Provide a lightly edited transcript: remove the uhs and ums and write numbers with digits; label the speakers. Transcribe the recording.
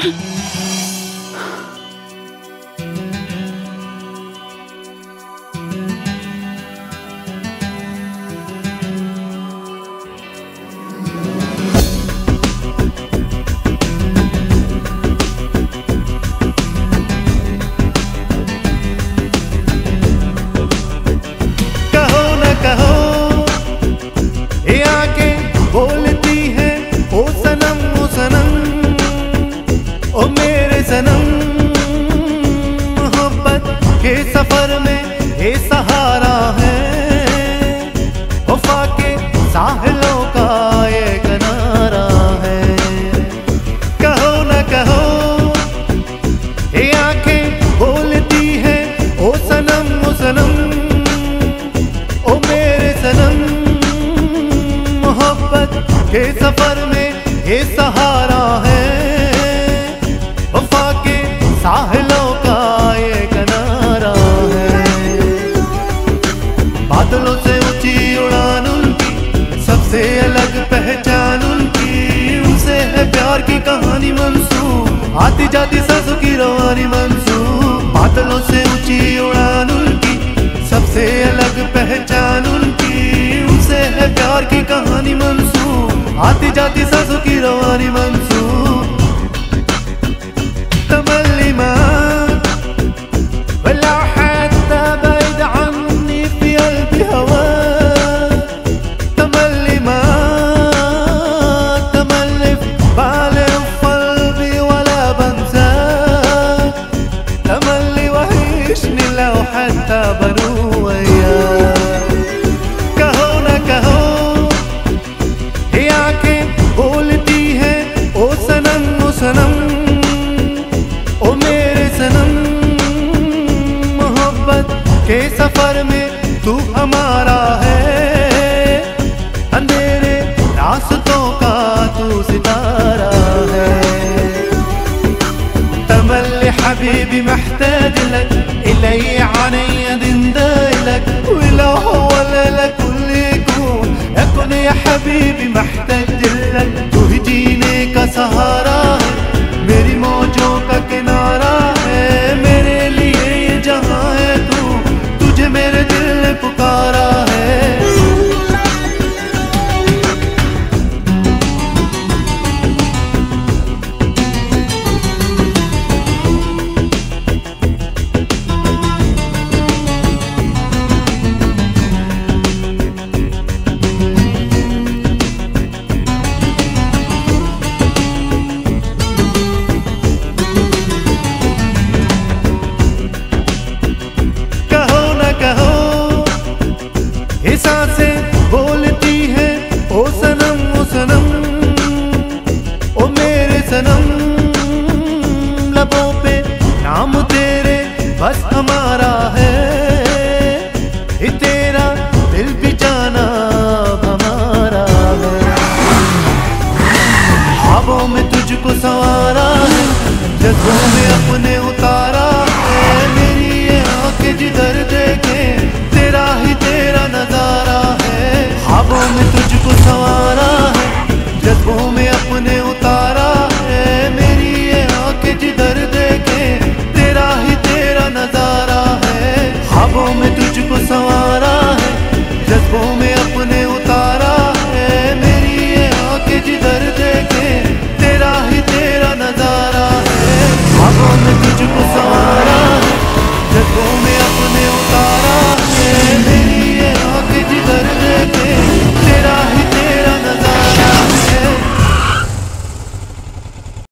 Speaker 1: बोलती है ओ सनम ओ मेरे सनम, मोहब्बत के सफर में ये सहारा है, वफा के साहिलों का ये किनारा है। कहो न कहो ये आंखें बोलती है ओ सनम ओ मेरे सनम, मोहब्बत के सफर में ये सहारा है, वफा के साहिलों का ये किनारा है। बादलों से ऊंची उड़ान उनकी, सबसे अलग पहचान उनकी, उनसे है प्यार की कहानी मंसूब, आती जाती सांसों की रवानी मंसूब। बादलों से ऊंची उड़ान उनकी, सबसे अलग पहचान उनकी, उनसे है प्यार की कहानी मंसूब, आती जाती सांसों की रवानी मंसूब। तमल्ली वला हत्ता बैद अन्नी फी क़ल्बी हवा, तमल्ली बालिग़ क़ल्बी वला बंसा, तमल्ली वहीशनी लौ हत्ता बनू वया। बोलती है ओ सनम ओ मेरे सनम, मोहब्बत के सफर में तू हमारा है, अंधेरे रास्तों का तू सितारा है। तमल्ली हबीबी महताज लक, इलैया عنيا دندايلك، ولو هو لك كل يكون يا حبيبي محتاج لك، تهديني كسهرة